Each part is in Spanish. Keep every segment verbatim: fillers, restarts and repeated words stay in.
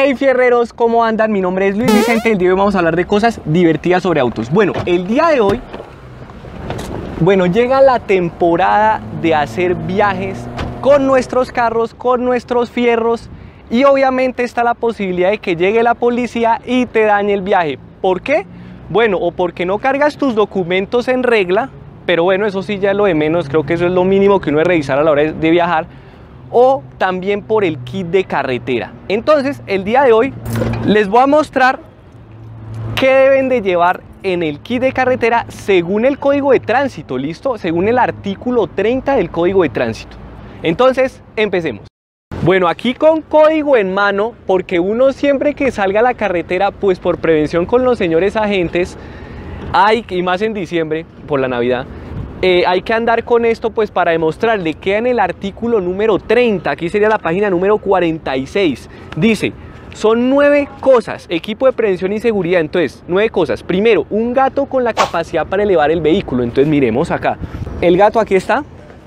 Hey fierreros, ¿cómo andan? Mi nombre es Luis Vicente y el día de hoy vamos a hablar de cosas divertidas sobre autos. Bueno, el día de hoy, bueno, llega la temporada de hacer viajes con nuestros carros, con nuestros fierros, y obviamente está la posibilidad de que llegue la policía y te dañe el viaje. ¿Por qué? Bueno, o porque no cargas tus documentos en regla, pero bueno, eso sí ya es lo de menos, creo que eso es lo mínimo que uno debe revisar a la hora de viajar, o también por el kit de carretera. Entonces, el día de hoy les voy a mostrar qué deben de llevar en el kit de carretera según el código de tránsito, ¿listo? Según el artículo treinta del código de tránsito. Entonces, empecemos. Bueno, aquí con código en mano, porque uno siempre que salga a la carretera, pues por prevención con los señores agentes, hay, y más en diciembre, por la Navidad, Eh, hay que andar con esto pues para demostrarle. Queda en el artículo número treinta, aquí sería la página número cuarenta y seis. Dice, son nueve cosas, equipo de prevención y seguridad. Entonces, nueve cosas. Primero, un gato con la capacidad para elevar el vehículo. Entonces miremos acá, el gato aquí está,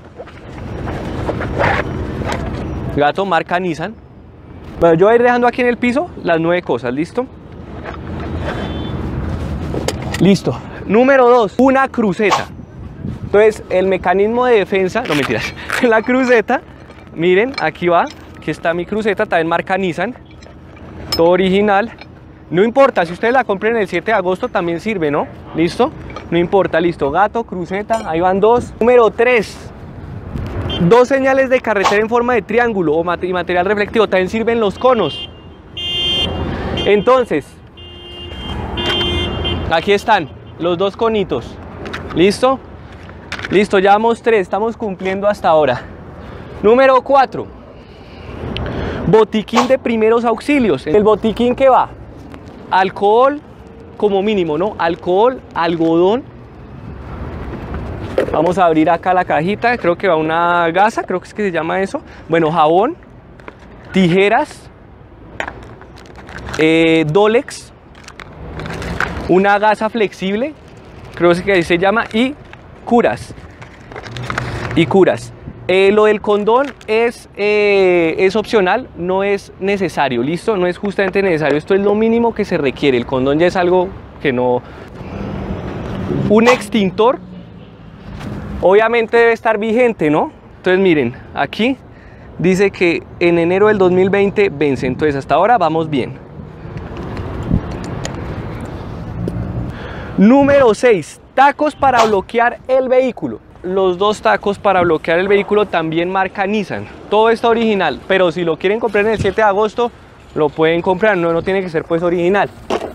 gato marca Nissan. Bueno, yo voy a ir dejando aquí en el piso las nueve cosas, ¿listo? Listo. Número dos, una cruceta. Entonces, el mecanismo de defensa, no mentiras, la cruceta, miren, aquí va, aquí está mi cruceta, también marca Nissan, todo original. No importa, si ustedes la compren el siete de agosto también sirve, ¿no? ¿Listo? No importa, listo, gato, cruceta, ahí van dos. Número tres, dos señales de carretera en forma de triángulo o mat- y material reflectivo, también sirven los conos. Entonces, aquí están los dos conitos, ¿listo? Listo, ya vamos tres, estamos cumpliendo hasta ahora. Número cuatro, botiquín de primeros auxilios. El botiquín que va, alcohol como mínimo, ¿no? Alcohol, algodón. Vamos a abrir acá la cajita, creo que va una gasa, creo que es que se llama eso. Bueno, jabón, tijeras, eh, Dolex, una gasa flexible, creo que así se llama, y curas. Y curas. Eh, lo del condón es, eh, es opcional, no es necesario, ¿listo? No es justamente necesario, esto es lo mínimo que se requiere. El condón ya es algo que no... Un extintor, obviamente debe estar vigente, ¿no? Entonces miren, aquí dice que en enero del dos mil veinte vence, entonces hasta ahora vamos bien. Número seis, tacos para bloquear el vehículo. Los dos tacos para bloquear el vehículo también marca Nissan. Todo está original, pero si lo quieren comprar en el siete de agosto, lo pueden comprar, no, no tiene que ser pues original.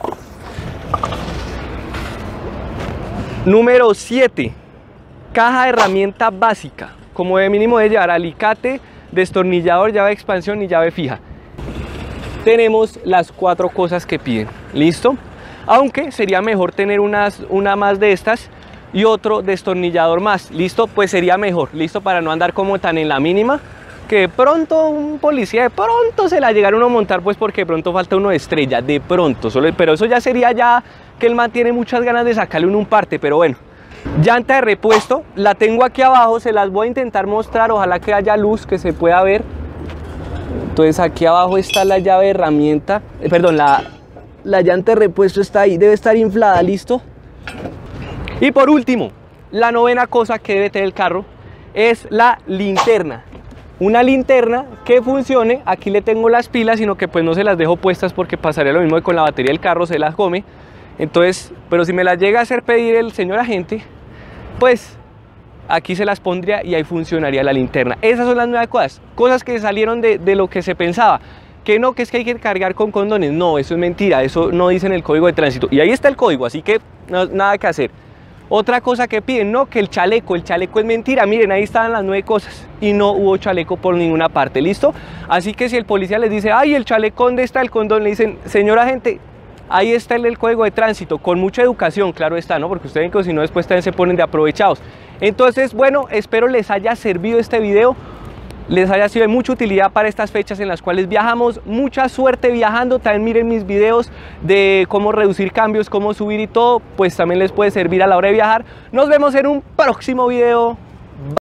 Número siete, caja de herramienta básica. Como de mínimo debe llevar alicate, destornillador, llave de expansión y llave fija. Tenemos las cuatro cosas que piden, ¿listo? Aunque sería mejor tener unas, una más de estas y otro destornillador más, ¿listo? Pues sería mejor, ¿listo? Para no andar como tan en la mínima, que de pronto un policía de pronto se la llegaron a montar, pues porque de pronto falta uno de estrella, de pronto, solo, pero eso ya sería ya que el man tiene muchas ganas de sacarle un, un parte, pero bueno. Llanta de repuesto, la tengo aquí abajo, se las voy a intentar mostrar, ojalá que haya luz, que se pueda ver. Entonces aquí abajo está la llave de herramienta, eh, perdón, la... La llanta de repuesto está ahí, debe estar inflada, ¿listo? Y por último, la novena cosa que debe tener el carro es la linterna. Una linterna que funcione, aquí le tengo las pilas, sino que pues no se las dejo puestas porque pasaría lo mismo que con la batería del carro, se las come. Entonces, pero si me las llega a hacer pedir el señor agente, pues aquí se las pondría y ahí funcionaría la linterna. Esas son las nueve cosas, cosas que salieron de, de lo que se pensaba. Que no, que es que hay que cargar con condones. No, eso es mentira, eso no dice en el código de tránsito. Y ahí está el código, así que no, nada que hacer. Otra cosa que piden, no, que el chaleco, el chaleco es mentira. Miren, ahí están las nueve cosas y no hubo chaleco por ninguna parte, ¿listo? Así que si el policía les dice, ay, el chaleco, ¿dónde está el condón? Le dicen, señor agente, ahí está el, el código de tránsito, con mucha educación, claro está, ¿no? Porque ustedes ven que si no después también se ponen de aprovechados. Entonces, bueno, espero les haya servido este video, les haya sido de mucha utilidad para estas fechas en las cuales viajamos. Mucha suerte viajando. También miren mis videos de cómo reducir cambios, cómo subir y todo, pues también les puede servir a la hora de viajar. Nos vemos en un próximo video.